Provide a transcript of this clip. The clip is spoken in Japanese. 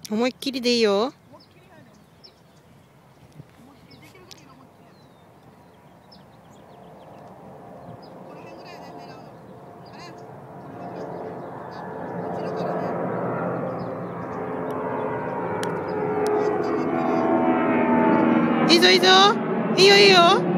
思いっきりでいいよ。いいぞいいぞ。いいよいいよ。